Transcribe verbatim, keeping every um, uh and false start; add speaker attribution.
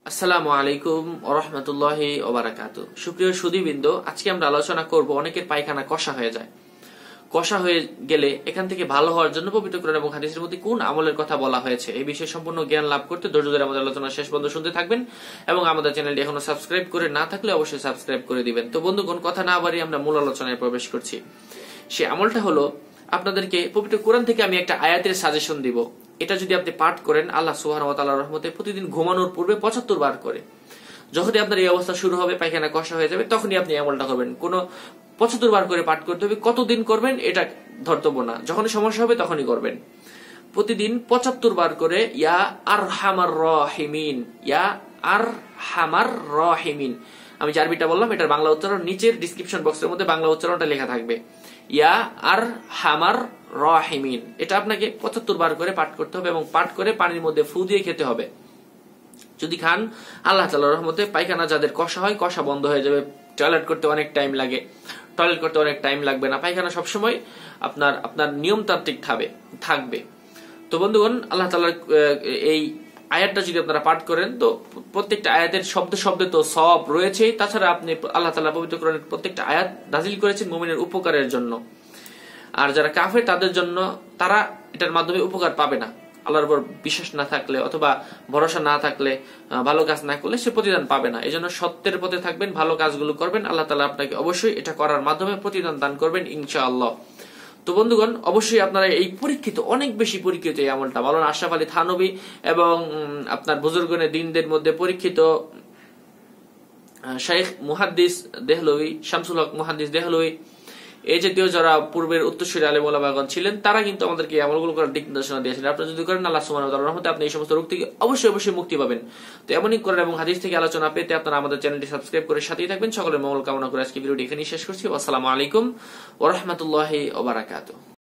Speaker 1: আসসালামু আলাইকুম ওয়া রাহমাতুল্লাহি ওয়া বারাকাতুহু। সুপ্রিয় সুধীবৃন্দ, আজকে আমরা আলোচনা করব অনেকের পায়খানা কষা হয়ে যায়। কষা হয়ে গেলে এখান থেকে ভালো হওয়ার জন্য পবিত্র কোরআন এবং হাদিসের মধ্যে কোন আমলের কথা বলা হয়েছে এই বিষয়ে সম্পূর্ণ জ্ঞান লাভ করতে ধৈর্য ধরে আমাদের আলোচনা শেষ পর্যন্ত শুনতে থাকবেন এবং আমাদের চ্যানেলটি এখনো সাবস্ক্রাইব করে না থাকলে অবশ্যই সাবস্ক্রাইব করে দিবেন। তো বন্ধুগণ, কথা না বাড়িয়ে আমরা মূল আলোচনায় প্রবেশ করছি। সে আমলটা হলো, আপনাদেরকে পবিত্র কোরআন থেকে আমি একটা আয়াতের সাজেশন দিব। এটা যদি আপনি পাঠ করেন আল্লাহ সুবহানাহু ওয়া তাআলার রহমতে প্রতিদিন ঘুমানোর পূর্বে পঁচাত্তর বার করে, যখনই আপনার এই অবস্থা শুরু হবে, পায়খানা কষা হয়ে যাবে, তখনই আপনি আমলটা করবেন। কোনো পঁচাত্তর বার করে পাঠ করতে হবে। কতদিন করবেন এটা ধর্তব্য না, যখনই সমস্যা হবে তখনই করবেন। প্রতিদিন পঁচাত্তর বার করে ইয়া আরহামার রাহিমিন, ইয়া আরহামার রাহিমিন। আমি যে আরবিটা বললাম এটার বাংলা উচ্চারণ নিচের ডিসক্রিপশন বক্সের মধ্যে বাংলা উচ্চারণটা লেখা থাকবে, ইয়া আরহামার রাহিমিন। এটা আপনাকে পঁচাত্তর বার করে পাঠ করতে হবে এবং পাঠ করে পানির মধ্যে ফু দিয়ে খেতে হবে। যদি খান, আল্লাহ তাআলার রহমতে পায়খানা যাদের কষা হয়, কষা বন্ধ হয়ে যাবে। টয়লেট করতে অনেক টাইম লাগে, টয়লেট করতে অনেক টাইম লাগবে না। পায়খানা সবসময় আপনার আপনার নিয়মতান্ত্রিক থাকবে। তো বন্ধুগণ, আল্লাহ তাআলার এই আয়াতটা যদি আপনারা পাঠ করেন, তো প্রত্যেকটা আয়াতের শব্দ শব্দে তো সওয়াব রয়েছে। তাছাড়া আপনি আল্লাহ তাআলা পবিত্র কোরআনের প্রত্যেকটা আয়াত নাযিল করেছেন মুমিনের উপকারের জন্য। আর যারা কাফের তাদের জন্য, তারা এটার মাধ্যমে উপকার পাবে না। আল্লাহর উপর বিশ্বাস না থাকলে অথবা ভরসা না থাকলে, ভালো কাজ না করলে সে প্রতিদান পাবে না। এই জন্য সত্যের পথে থাকবেন, ভালো কাজগুলো করবেন, আল্লাহ তাআলা আপনাকে অবশ্যই এটা করার মাধ্যমে প্রতিদান দান করবেন ইনশাআল্লাহ। তো বন্ধুগণ, অবশ্যই আপনারা এই পরীক্ষিত, অনেক বেশি পরীক্ষিত এই আমলটা, মাওলানা আশরাফ আলী থানভী এবং আপনার বুজুর্গনে দিনদের মধ্যে পরীক্ষিত শাইখ মুহাদ্দিস দেহলভী, শামসুল হক মুহাদ্দিস দেহলভী, এই জাতীয় যারা পূর্বের উত্তরসূরি আলেম ওলামাগণ ছিলেন, তারা কিন্তু আমাদেরকে আমলগুলো করার দিক নির্দেশনা দিয়েছিলেন। আপনারা যদি করেন, আল্লাহ সুবহানাহু ওয়া তাআলার রহমতে আপনি এই সমস্ত রোগ থেকে অবশ্যই অবশ্যই মুক্তি পাবেন। তো এমনই কোরআন এবং হাদিস থেকে আলোচনা পেতে আপনারা আমাদের চ্যানেলটি সাবস্ক্রাইব করে সাথেই থাকবেন। সকলের মঙ্গল কামনা করে আজকে ভিডিওটি এখানেই শেষ করছি। আসসালামু আলাইকুম ওয়া রাহমাতুল্লাহি ওয়া বারাকাতুহু।